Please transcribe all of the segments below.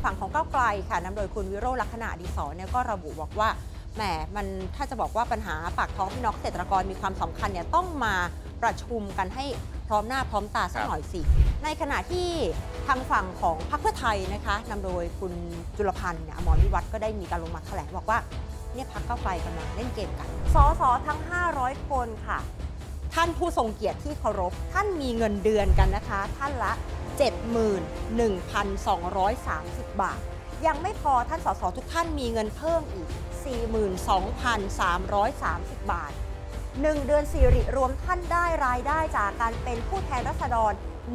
ฝั่งของก้าวไกลค่ะนำโดยคุณวิโรจน์ ลักษณะอดีศรเนี่ยก็ระบุบอกว่าแหมมันถ้าจะบอกว่าปัญหาปากท้องพี่น้องเกษตรกรมีความสำคัญเนี่ยต้องมาประชุมกันให้พร้อมหน้าพร้อมตาสักหน่อยสิในขณะที่ทางฝั่งของพรรคเพื่อไทยนะคะนำโดยคุณจุลพันธ์อมรวิวัฒน์ก็ได้มีการลงมาแถลงบอกว่าเนี่ยพรรคก้าวไกลกำลังเล่นเกมกันสสทั้ง500คนค่ะท่านผู้ทรงเกียรติที่เคารพท่านมีเงินเดือนกันนะคะท่านละ 71,230 บาทยังไม่พอท่านสสทุกท่านมีเงินเพิ่มอีก 42,330 บาท1 เดือนสิริรวมท่านได้รายได้จากการเป็นผู้แทนราษฎร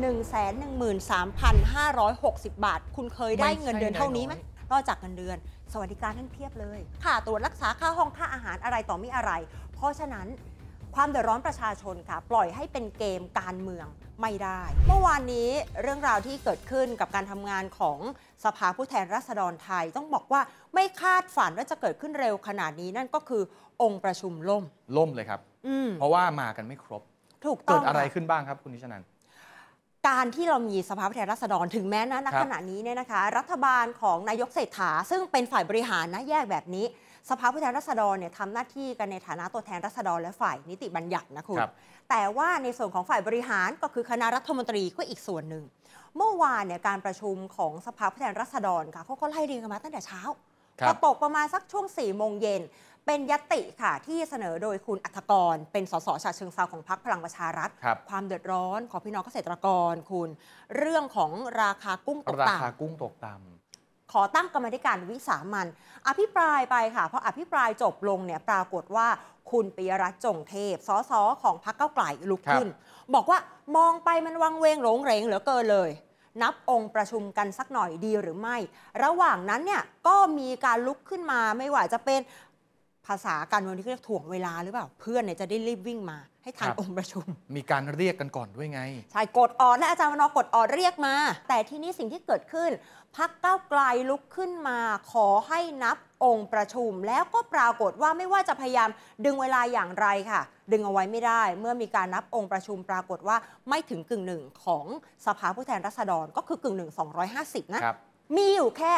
113,560 บาทคุณเคยได้เงินเดือนเท่านี้ไหมนอกจากเงินเดือนสวัสดิการท่านเพียบเลยค่าตรวจรักษาค่าห้องค่าอาหารอะไรต่อมีอะไรเพราะฉะนั้นความเดือดร้อนประชาชนค่ะปล่อยให้เป็นเกมการเมืองไม่ได้เมื่อวานนี้เรื่องราวที่เกิดขึ้นกับการทำงานของสภาผู้แทนราษฎรไทยต้องบอกว่าไม่คาดฝันว่าจะเกิดขึ้นเร็วขนาดนี้นั่นก็คือองค์ประชุมล่มเลยครับเพราะว่ามากันไม่ครบถูกต้องเกิดอะไรขึ้นบ้างครับคุณนิชนันท์การที่เรามีสภาผู้แทนราษฎรถึงแม้ณขณะนี้เนี่ยนะคะรัฐบาลของนายกเศรษฐาซึ่งเป็นฝ่ายบริหารนะแยกแบบนี้สภาผู้แทนราษฎรเนี่ยทำหน้าที่กันในฐานะตัวแทนราษฎรและฝ่ายนิติบัญญัตินะคุณแต่ว่าในส่วนของฝ่ายบริหารก็คือคณะรัฐมนตรีก็อีกส่วนหนึ่งเมื่อวานเนี่ยการประชุมของสภาผู้แทนราษฎรค่ะเขาก็ไล่เรียงกันมาตั้งแต่เช้าพอตกประมาณสักช่วง4 โมงเย็นเป็นญัตติค่ะที่เสนอโดยคุณอัฐกรเป็นสสฉะเชิงเทราของพรรคพลังประชารัฐความเดือดร้อนของพี่น้องเกษตรกรคุณเรื่องของราคากุ้งตกต่ำขอตั้งกรรมธิการวิสามัญอภิปรายไปค่ะพออภิปรายจบลงเนี่ยปรากฏว่าคุณปิยรัตน์จงเทพสสของพรรคก้าวไกลลุกขึ้นบอกว่ามองไปมันวังเวงหลงเหรงเหลือเกินเลยนับองค์ประชุมกันสักหน่อยดีหรือไม่ระหว่างนั้นเนี่ยก็มีการลุกขึ้นมาไม่ว่าจะเป็นภาษาการเมืองที่เรียกถ่วงเวลาหรือเปล่าเพื่อนเนี่ยจะได้รีบวิ่งมาให้ทันองค์ประชุมมีการเรียกกันก่อนด้วยไงใช่กดออดและอาจารย์วนกดออดเรียกมาแต่ที่นี่สิ่งที่เกิดขึ้นพรรคก้าวไกลลุกขึ้นมาขอให้นับองค์ประชุมแล้วก็ปรากฏว่าไม่ว่าจะพยายามดึงเวลาอย่างไรค่ะดึงเอาไว้ไม่ได้เมื่อมีการนับองค์ประชุมปรากฏว่าไม่ถึง1/1ของสภาผู้แทนราษฎรก็คือ1/1 250นะมีอยู่แค่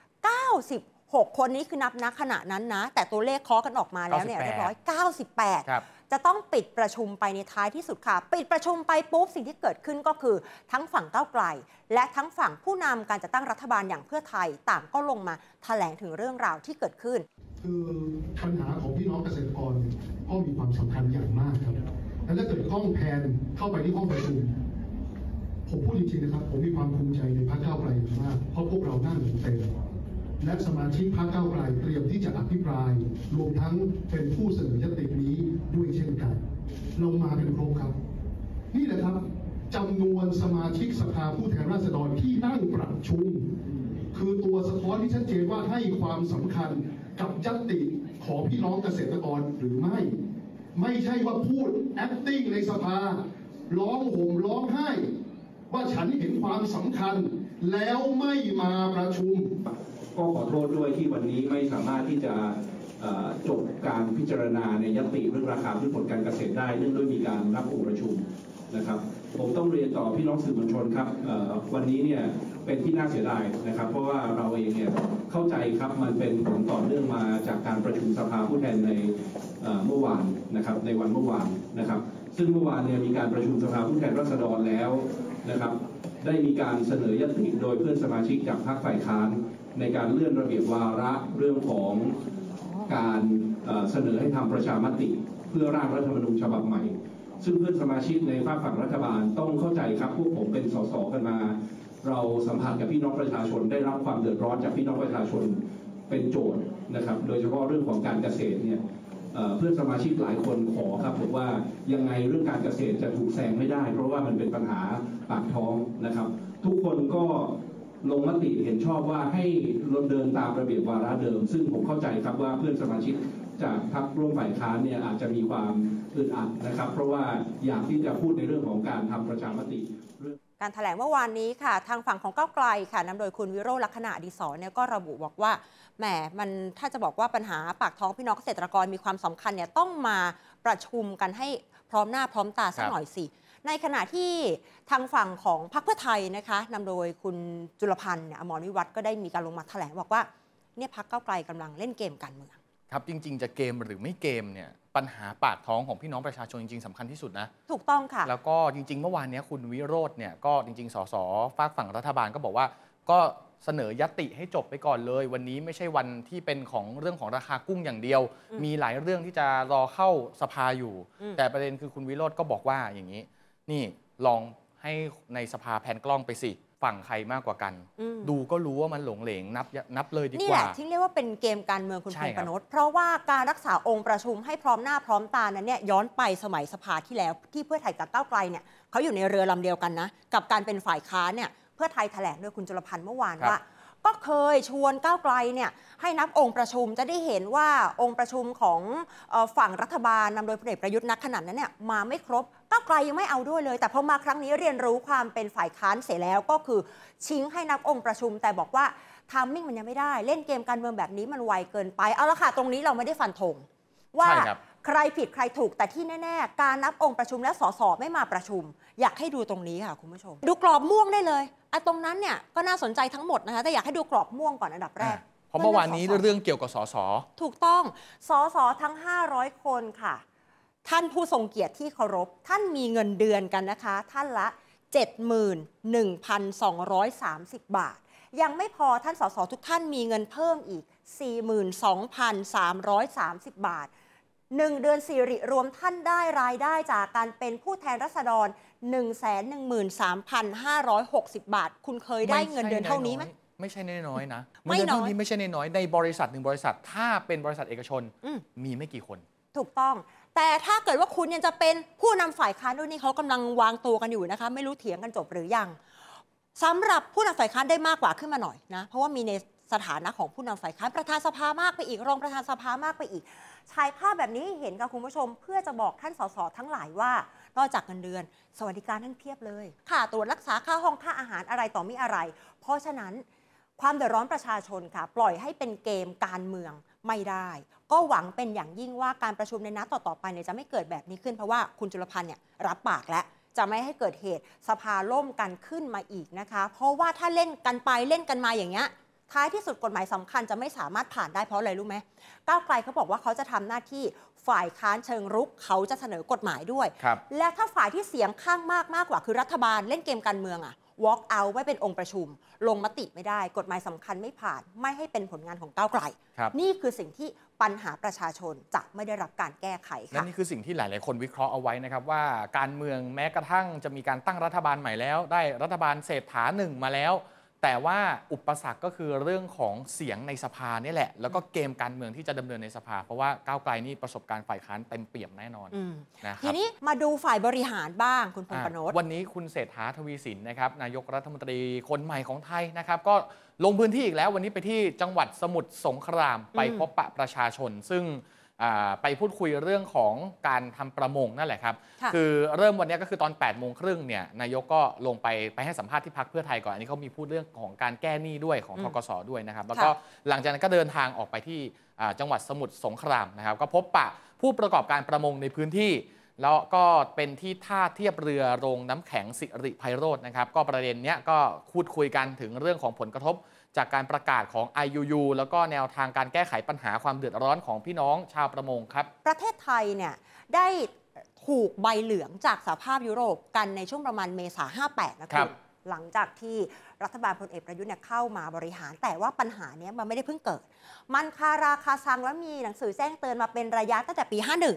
96คนนี้คือนับณขณะนั้นนะแต่ตัวเลขเคาะกันออกมาแล้วเนี่ยเรียบร้อย98จะต้องปิดประชุมไปในท้ายที่สุดค่ะปิดประชุมไปปุ๊บสิ่งที่เกิดขึ้นก็คือทั้งฝั่งก้าวไกลและทั้งฝั่งผู้นำการจัดตั้งรัฐบาลอย่างเพื่อไทยต่างก็ลงมาแถลงถึงเรื่องราวที่เกิดขึ้นคือปัญหาของพี่น้องเกษตรกรก็มีความสำคัญอย่างมากครับและถ้าเกิดข้องแพนเข้าไปที่ห้องประชุมผมพูดจริงๆนะครับผมมีความภูมิใจในพรรคก้าวไกลมากเพราะพวกเรานั่งเต็มและสมาชิกพรรคก้าวไกลเตรียมที่จะอภิปรายรวมทั้งเป็นผู้เสนอยตินี้ด้วยเช่นกันเรามาเป็นครบครับนี่แหละครับจำนวนสมาชิกสภาผู้แทนราษฎรที่นั่งประชุมคือตัวสะท้อนที่ชัดเจนว่าให้ความสำคัญกับญัตติของพี่น้องเกษตรกรหรือไม่ใช่ว่าพูด acting ในสภาร้องห่มร้องไห้ว่าฉันเห็นความสำคัญแล้วไม่มาประชุมก็ขอโทษด้วยที่วันนี้ไม่สามารถที่จะจบการพิจารณาในญัตติเรื่องราคาพืชผลการเกษตรได้เนื่องด้วยมีการนับองค์ประชุมนะครับผมต้องเรียนต่อพี่น้องสื่อมวลชนครับวันนี้เนี่ยเป็นที่น่าเสียดายนะครับเพราะว่าเราเองเนี่ยเข้าใจครับมันเป็นผลต่อเนื่องมาจากการประชุมสภาผู้แทนในเมื่อวานนะครับในวันเมื่อวานนะครับซึ่งเมื่อวานเนี่ยมีการประชุมสภาผู้แทนราษฎรแล้วนะครับได้มีการเสนอญัตติโดยเพื่อนสมาชิกจากพรรคฝ่ายค้านในการเลื่อนระเบียบวาระเรื่องของการเสนอให้ทำประชามติเพื่อร่างรัฐธรรมนูญฉบับใหม่ซึ่งเพื่อนสมาชิกในฝั่งรัฐบาลต้องเข้าใจครับพวกผมเป็นสสกันมาเราสัมผัสกับพี่น้องประชาชนได้รับความเดือดร้อนจากพี่น้องประชาชนเป็นโจทย์นะครับโดยเฉพาะเรื่องของการเกษตรเนี่ยเพื่อนสมาชิกหลายคนขอครับบอกว่ายังไงเรื่องการเกษตรจะถูกแซงไม่ได้เพราะว่ามันเป็นปัญหาปากท้องนะครับทุกคนก็ลงมติเห็นชอบว่าให้เดินตามระเบียบวาระเดิมซึ่งผมเข้าใจครับว่าเพื่อนสมาชิกจากพรรคร่วมฝ่ายค้านเนี่ยอาจจะมีความอึดอัดนะครับเพราะว่าอยากที่จะพูดในเรื่องของการทำประชามติการแถลงเมื่อวานนี้ค่ะทางฝั่งของก้าวไกลค่ะนำโดยคุณวิโรจน์ ลักษณะอดีศรเนี่ยก็ระบุบอกว่าแหมมันถ้าจะบอกว่าปัญหาปากท้องพี่น้องเกษตรกรมีความสำคัญเนี่ยต้องมาประชุมกันให้พร้อมหน้าพร้อมตาสักหน่อยสิในขณะที่ทางฝั่งของพรรคเพื่อไทยนะคะนำโดยคุณจุลพันธ์อมรวิวัฒน์ก็ได้มีการลงมาแถลงบอกว่าเนี่ยพรรคก้าวไกลกำลังเล่นเกมการเมืองครับจริงๆจะเกมหรือไม่เกมเนี่ยปัญหาปากท้องของพี่น้องประชาชนจริงๆสำคัญที่สุดนะถูกต้องค่ะแล้วก็จริงๆเมื่อวานนี้คุณวิโรจน์เนี่ยก็จริงๆสสฝากฝั่งรัฐบาลก็บอกว่าก็เสนอยติให้จบไปก่อนเลยวันนี้ไม่ใช่วันที่เป็นของเรื่องของราคากุ้งอย่างเดียวมีหลายเรื่องที่จะรอเข้าสภาอยู่แต่ประเด็นคือคุณวิโรจน์ก็บอกว่าอย่างนี้นี่ลองให้ในสภาแผนกล้องไปสิฝั่งใครมากกว่ากันดูก็รู้ว่ามันหลงเหลงนับเลยดีกว่านี่แหละที่เรียกว่าเป็นเกมการเมืองคุณพงษ์ปนดเพราะว่าการรักษาองค์ประชุมให้พร้อมหน้าพร้อมตานั้นเนี่ยย้อนไปสมัยสภาที่แล้วที่เพื่อไทยกับก้าวไกลเนี่ยเขาอยู่ในเรือลำเดียวกันนะกับการเป็นฝ่ายค้านเนี่ยเพื่อไทยแถลงโดยคุณจุลพันธ์เมื่อวานว่าก็เคยชวนก้าวไกลเนี่ยให้นับองค์ประชุมจะได้เห็นว่าองค์ประชุมของฝั่งรัฐบาลนำโดยพลเอกประยุทธ์ณขณะนั้นเนี่ยมาไม่ครบก้าวไกลยังไม่เอาด้วยเลยแต่พอมาครั้งนี้เรียนรู้ความเป็นฝ่ายค้านเสียแล้วก็คือชิงให้นับองค์ประชุมแต่บอกว่าไทม์มิ่งมันยังไม่ได้เล่นเกมการเมืองแบบนี้มันไวเกินไปเอาละค่ะตรงนี้เราไม่ได้ฟันธงว่าใครผิดใครถูกแต่ที่แน่ๆการนับองค์ประชุมและสสไม่มาประชุมอยากให้ดูตรงนี้ค่ะคุณผู้ชมดูกรอบม่วงได้เลยตรงนั้นเนี่ยก็น่าสนใจทั้งหมดนะคะแต่อยากให้ดูกรอบม่วงก่อนอันดับแรกเพราะเมื่อวานนี้เรื่องเกี่ยวกับสสถูกต้องสสทั้ง500คนค่ะท่านผู้ทรงเกียรติที่เคารพท่านมีเงินเดือนกันนะคะท่านละ 71,230 บาทยังไม่พอท่านสสทุกท่านมีเงินเพิ่มอีก 42,330 บาท1 เดือนสิริรวมท่านได้รายได้จากการเป็นผู้แทนราษฎร 113,560 บาทคุณเคยได้เงินเดือนเท่านี้ไหมไม่ใช่น้อยๆนะเงินเดือนเท่านี้ไม่ใช่น้อยๆในบริษัท1บริษัทถ้าเป็นบริษัทเอกชนมีไม่กี่คนถูกต้องแต่ถ้าเกิดว่าคุณยังจะเป็นผู้นำฝ่ายค้านด้วยนี่เขากำลังวางตัวกันอยู่นะคะไม่รู้เถียงกันจบหรือยังสำหรับผู้นำฝ่ายค้านได้มากกว่าขึ้นมาหน่อยนะเพราะว่ามีในสถานะของผู้นำฝ่ายค้านประธานสภามากไปอีกรองประธานสภามากไปอีกฉายภาพแบบนี้เห็นกับคุณผู้ชมเพื่อจะบอกท่านสสทั้งหลายว่านอกจากเงินเดือนสวัสดิการท่านเพียบเลยค่าตรวจรักษาค่าห้องค่าอาหารอะไรต่อมีอะไรเพราะฉะนั้นความเดือดร้อนประชาชนค่ะปล่อยให้เป็นเกมการเมืองไม่ได้ก็หวังเป็นอย่างยิ่งว่าการประชุมในนัดต่อๆไปเนี่ยจะไม่เกิดแบบนี้ขึ้นเพราะว่าคุณจุลพันธ์เนี่ยรับปากแล้วจะไม่ให้เกิดเหตุสภาล่มกันขึ้นมาอีกนะคะเพราะว่าถ้าเล่นกันไปเล่นกันมาอย่างเงี้ยท้ายที่สุดกฎหมายสำคัญจะไม่สามารถผ่านได้เพราะอะไรรู้ไหมก้าวไกลเขาบอกว่าเขาจะทำหน้าที่ฝ่ายค้านเชิงรุกเขาจะเสนอกฎหมายด้วยและถ้าฝ่ายที่เสียงข้างมากกว่าคือรัฐบาลเล่นเกมการเมืองwalk out ไว้เป็นองค์ประชุมลงมติไม่ได้กฎหมายสำคัญไม่ผ่านไม่ให้เป็นผลงานของก้าวไกลนี่คือสิ่งที่ปัญหาประชาชนจะไม่ได้รับการแก้ไขค่ะและนี่คือสิ่งที่หลายๆคนวิเคราะห์เอาไว้นะครับว่าการเมืองแม้กระทั่งจะมีการตั้งรัฐบาลใหม่แล้วได้รัฐบาลเศรษฐา1มาแล้วแต่ว่าอุปสรรคก็คือเรื่องของเสียงในสภานี่แหละแล้วก็เกมการเมืองที่จะดำเนินในสภาเพราะว่าก้าวไกลนี่ประสบการณ์ฝ่ายค้านเต็มเปี่ยมแน่นอนนะครับทีนี้มาดูฝ่ายบริหารบ้างคุณพงษ์ปนดวันนี้คุณเศรษฐาทวีสินนะครับนายกรัฐมนตรีคนใหม่ของไทยนะครับก็ลงพื้นที่อีกแล้ววันนี้ไปที่จังหวัดสมุทรสงครามไปพบปะประชาชนซึ่งไปพูดคุยเรื่องของการทำประมงนั่นแหละครับคือเริ่มวันนี้ก็คือตอน8 โมงครึ่งเนี่ยนายกก็ลงไปให้สัมภาษณ์ที่พรรคเพื่อไทยก่อนอันนี้เขามีพูดเรื่องของการแก้หนี้ด้วยของธกสด้วยนะครับแล้วก็หลังจากนั้นก็เดินทางออกไปที่จังหวัดสมุทรสงครามนะครับก็พบปะผู้ประกอบการประมงในพื้นที่แล้วก็เป็นที่ท่าเทียบเรือโรงน้ำแข็งสิริไพโรจน์นะครับก็ประเด็นนี้ก็พูดคุยกันถึงเรื่องของผลกระทบจากการประกาศของ IUU แล้วก็แนวทางการแก้ไขปัญหาความเดือดร้อนของพี่น้องชาวประมงครับประเทศไทยเนี่ยได้ถูกใบเหลืองจากสหภาพยุโรปกันในช่วงประมาณเมษายน 58นะครับหลังจากที่รัฐบาลพลเอกประยุทธ์เนี่ยเข้ามาบริหารแต่ว่าปัญหานี้มันไม่ได้เพิ่งเกิดมันคาราคาซังแล้วมีหนังสือแจ้งเตือนมาเป็นระยะตั้งแต่ปี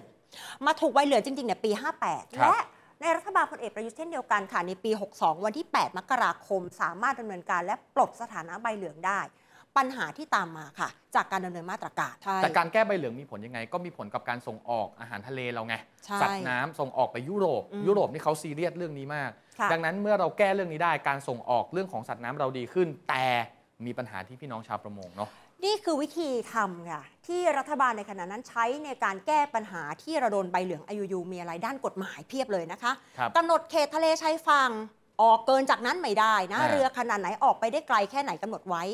51มาถูกใบเหลืองจริงๆเนี่ยปี 58และในรัฐบาลพลเอกประยุทธ์เช่นเดียวกันค่ะในปี 62 วันที่ 8 มกราคมสามารถดำเนินการและปลดสถานะใบเหลืองได้ปัญหาที่ตามมาค่ะจากการดำเนินมาตรการแต่การแก้ใบเหลืองมีผลยังไงก็มีผลกับการส่งออกอาหารทะเลเราไงสัตว์น้ำส่งออกไปยุโรปนี่เขาซีเรียสเรื่องนี้มากดังนั้นเมื่อเราแก้เรื่องนี้ได้การส่งออกเรื่องของสัตว์น้ำเราดีขึ้นแต่มีปัญหาที่พี่น้องชาวประมงเนาะนี่คือวิธีทำค่ะที่รัฐบาลในขณะนั้นใช้ในการแก้ปัญหาที่เราโดนใบเหลือง IUU มีอะไรด้านกฎหมายเพียบเลยนะคะกำหนดเขตทะเลชายฝั่งออกเกินจากนั้นไม่ได้นะเรือขนาดไหนออกไปได้ไกลแค่ไหนกำหนดไว้ก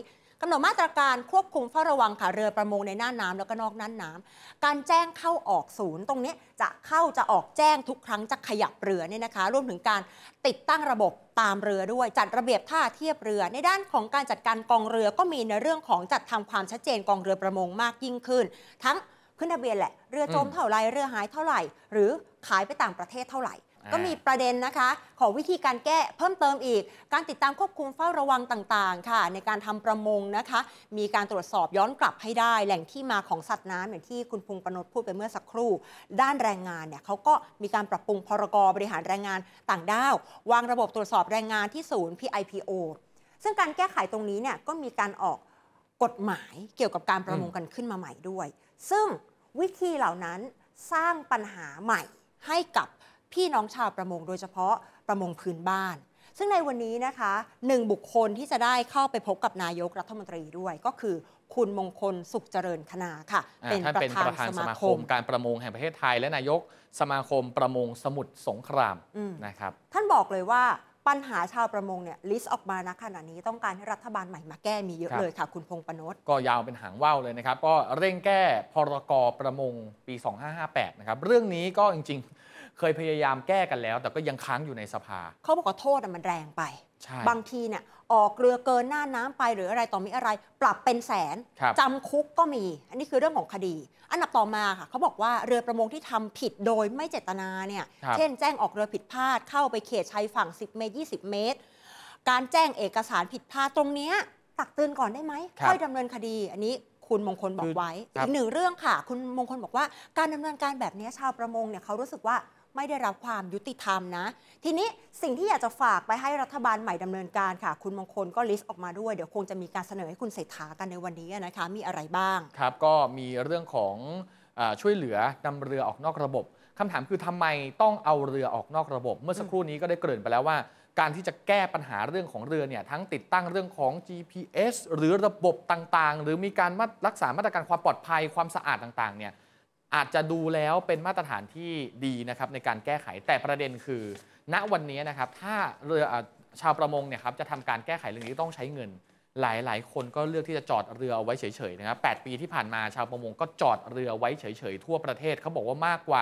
ำหนดมาตรการควบคุมเฝ้าระวังค่ะเรือประมงในน่านน้ำแล้วก็นอกน่านน้ำการแจ้งเข้าออกศูนย์ตรงนี้จะเข้าจะออกแจ้งทุกครั้งจะขยับเรือเนี่ยนะคะรวมถึงการติดตั้งระบบตามเรือด้วยจัดระเบียบท่าเทียบเรือในด้านของการจัดการกองเรือก็มีในเรื่องของจัดทำความชัดเจนกองเรือประมงมากยิ่งขึ้นทั้งขึ้นทะเบียนแหละเรือจมเท่าไรเรือหายเท่าไหร่หรือขายไปต่างประเทศเท่าไหร่ก็มีประเด็นนะคะของวิธีการแก้เพิ่มเติมอีกการติดตามควบคุมเฝ้าระวังต่างๆค่ะในการทำประมงนะคะมีการตรวจสอบย้อนกลับให้ได้แหล่งที่มาของสัตว์น้ำอย่างที่คุณพงษ์ปนดพูดไปเมื่อสักครู่ด้านแรงงานเนี่ยเขาก็มีการปรับปรุงพรกบริหารแรงงานต่างด้าววางระบบตรวจสอบแรงงานที่ศูนย์ PIPO ซึ่งการแก้ไขตรงนี้เนี่ยก็มีการออกกฎหมายเกี่ยวกับการประมงกันขึ้นมาใหม่ด้วยซึ่งวิธีเหล่านั้นสร้างปัญหาใหม่ให้กับพี่น้องชาวประมงโดยเฉพาะประมงพื้นบ้านซึ่งในวันนี้นะคะ1บุคคลที่จะได้เข้าไปพบกับนายกรัฐมนตรีด้วยก็คือคุณมงคลสุขเจริญคณาค่ะเป็นประธานสมาคมการประมงแห่งประเทศไทยและนายกสมาคมประมงสมุทรสงครามนะครับท่านบอกเลยว่าปัญหาชาวประมงเนี่ยลิสต์ออกมาณขณะนี้ต้องการให้รัฐบาลใหม่มาแก้มีเยอะเลยค่ะคุณพงษ์ปนดก็ยาวเป็นหางว่าวเลยนะครับก็เร่งแก้พรกประมงปี 2558 นะครับเรื่องนี้ก็จริงๆเคยพยายามแก้กันแล้วแต่ก็ยังค้างอยู่ในสภาเขาบอกว่าโทษมันแรงไปบางทีเนี่ยออกเรือเกินหน้าน้ำไปหรืออะไรต่อมีอะไรปรับเป็นแสนจำคุกก็มีอันนี้คือเรื่องของคดีอันดับต่อมาค่ะเขาบอกว่าเรือประมงที่ทำผิดโดยไม่เจตนาเนี่ยเช่นแจ้งออกเรือผิดพลาดเข้าไปเขตชายฝั่ง10 เมตร 20 เมตรการแจ้งเอกสารผิดพลาดตรงนี้ตักเตือนก่อนได้ไหมค่อยดำเนินคดีอันนี้คุณมงคลบอกไว้อีกหนึ่งเรื่องค่ะคุณมงคลบอกว่าการดำเนินการแบบนี้ชาวประมงเนี่ยเขารู้สึกว่าไม่ได้รับความยุติธรรมนะทีนี้สิ่งที่อยากจะฝากไปให้รัฐบาลใหม่ดำเนินการค่ะคุณมงคลก็ลิสต์ออกมาด้วยเดี๋ยวคงจะมีการเสนอให้คุณเศรษฐากันในวันนี้นะคะมีอะไรบ้างครับก็มีเรื่องของช่วยเหลือนำเรือออกนอกระบบคำถามคือทำไมต้องเอาเรือออกนอกระบบเมื่อสักครู่นี้ก็ได้เกริ่นไปแล้วว่าการที่จะแก้ปัญหาเรื่องของเรือเนี่ยทั้งติดตั้งเรื่องของ GPS หรือระบบต่างๆหรือมีการรักษามาตรการความปลอดภัยความสะอาดต่างๆเนี่ยอาจจะดูแล้วเป็นมาตรฐานที่ดีนะครับในการแก้ไขแต่ประเด็นคือณวันนี้นะครับถ้าเรือชาวประมงเนี่ยครับจะทำการแก้ไขเรื่องนี้ต้องใช้เงินหลายคนก็เลือกที่จะจอดเรือเอาไว้เฉยๆนะครับ8 ปีที่ผ่านมาชาวประมงก็จอดเรือไว้เฉยๆทั่วประเทศเขาบอกว่ามากกว่า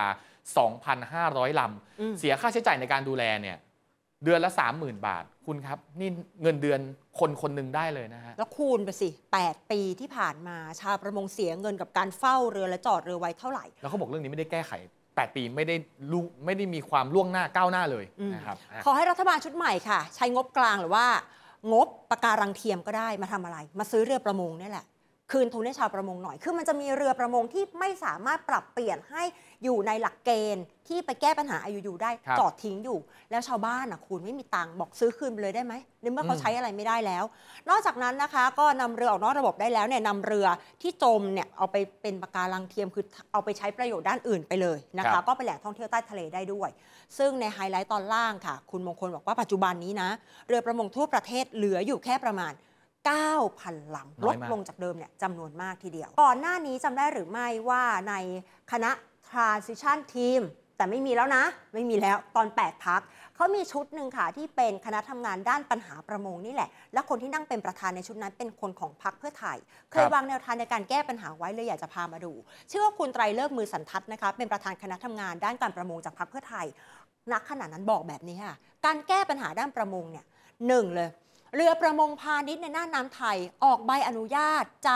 2,500 ลำเสียค่าใช้จ่ายในการดูแลเนี่ยเดือนละ 30,000 บาทคุณครับนี่เงินเดือนคนหนึ่งได้เลยนะฮะแล้วคูณไปสิ8 ปีที่ผ่านมาชาวประมงเสียเงินกับการเฝ้าเรือและจอดเรือไว้เท่าไหร่แล้วเขาบอกเรื่องนี้ไม่ได้แก้ไข8 ปีไม่ได้มีความล่วงหน้าก้าวหน้าเลยนะครับขอให้รัฐบาลชุดใหม่ค่ะใช้งบกลางหรือว่างบปะการังเทียมก็ได้มาทำอะไรมาซื้อเรือประมงนี่แหละคืนทุนให้ชาวประมงหน่อยคือมันจะมีเรือประมงที่ไม่สามารถปรับเปลี่ยนให้อยู่ในหลักเกณฑ์ที่ไปแก้ปัญหาIUUได้จอดทิ้งอยู่แล้วชาวบ้านคุณไม่มีตังค์บอกซื้อคืนไปเลยได้ไหมในเมื่อเขาใช้อะไรไม่ได้แล้วนอกจากนั้นนะคะก็นำเรือออกนอกระบบได้แล้วเนี่ยนำเรือที่จมเนี่ยเอาไปเป็นปะการังเทียมคือเอาไปใช้ประโยชน์ด้านอื่นไปเลยนะคะก็เป็นแหล่งท่องเที่ยวใต้ทะเลได้ด้วยซึ่งในไฮไลท์ตอนล่างค่ะคุณมงคลบอกว่าปัจจุบันนี้นะเรือประมงทั่วประเทศเหลืออยู่แค่ประมาณ9,000 ลำลดลงจากเดิมเนี่ยจำนวนมากทีเดียวก่อนหน้านี้จำได้หรือไม่ว่าในคณะ Transition Team แต่ไม่มีแล้วนะไม่มีแล้วตอน8 พรรคเขามีชุดหนึ่งค่ะที่เป็นคณะทำงานด้านปัญหาประมงนี่แหละและคนที่นั่งเป็นประธานในชุดนั้นเป็นคนของพรรคเพื่อไทยเคยวางแนวทางในการแก้ปัญหาไว้เลยอยากจะพามาดูชื่อว่าคุณไตรเลิกษ์มือสันทัดนะคะเป็นประธานคณะทำงานด้านการประมงจากพรรคเพื่อไทยณขณะนั้นบอกแบบนี้ค่ะการแก้ปัญหาด้านประมงเนี่ย1เลยเรือประมงพาณิชย์ในน่านน้ำไทยออกใบอนุญาตจาก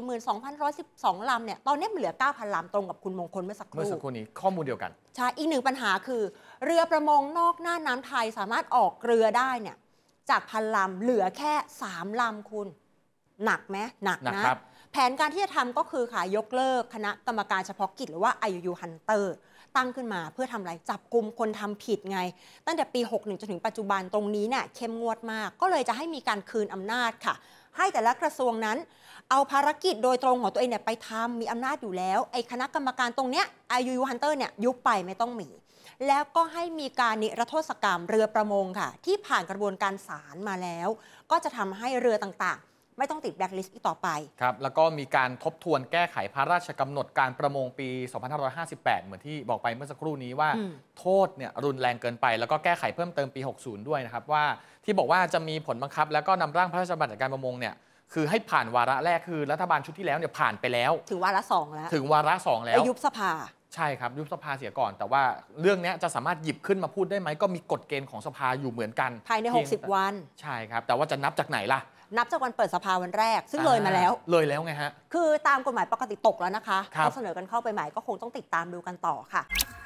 42,112 ลำเนี่ยตอนนี้เหลือ 9,000 ลำตรงกับคุณมงคลเมื่อสักครู่นี้ข้อมูลเดียวกันใช่อีกหนึ่งปัญหาคือเรือประมงนอกน่านน้ำไทยสามารถออกเรือได้เนี่ยจาก 1,000 ลำเหลือแค่ 3 ลำคุณหนักไหมหนักนะแผนการที่จะทำก็คือค่ะยกเลิกคณะกรรมการเฉพาะกิจหรือว่า IUU Hunter ตั้งขึ้นมาเพื่อทำอะไรจับกุมคนทำผิดไงตั้งแต่ปี 61 จนถึงปัจจุบันตรงนี้เนี่ยเข้มงวดมากก็เลยจะให้มีการคืนอำนาจค่ะให้แต่ละกระทรวงนั้นเอาภารกิจโดยตรงของตัวเองเนี่ยไปทำมีอำนาจอยู่แล้วไอ้คณะกรรมการตรงเนี้ย IUU Hunter เนี่ยยุบไปไม่ต้องมีแล้วก็ให้มีการนิรโทษกรรมเรือประมงค่ะที่ผ่านกระบวนการศาลมาแล้วก็จะทำให้เรือต่างๆไม่ต้องติดแบล็คลิสต์อีกต่อไปครับแล้วก็มีการทบทวนแก้ไขพระราชกำหนดการประมงปี 2558 เหมือนที่บอกไปเมื่อสักครู่นี้ว่าโทษเนี่ยรุนแรงเกินไปแล้วก็แก้ไขเพิ่มเติมปี 60 ด้วยนะครับว่าที่บอกว่าจะมีผลบังคับแล้วก็นำร่างพระราชบัญญัติการประมงเนี่ยคือให้ผ่านวาระแรกคือรัฐบาลชุดที่แล้วเนี่ยผ่านไปแล้วถึงวาระสองแล้วถึงวาระ2แล้วยุบสภาใช่ครับยุบสภาเสียก่อนแต่ว่าเรื่องนี้จะสามารถหยิบขึ้นมาพูดได้ไหมก็มีกฎเกณฑ์ของสภาอยู่เหมือนกันภายใน60 วันใช่ครับแต่ว่าจะนับจากไหนล่ะนับจากวันเปิดสภาวันแรกซึ่งเลยมาแล้วไงฮะคือตามกฎหมายปกติตกแล้วนะคะเขาเสนอกันเข้าไปใหม่ก็คงต้องติดตามดูกันต่อค่ะ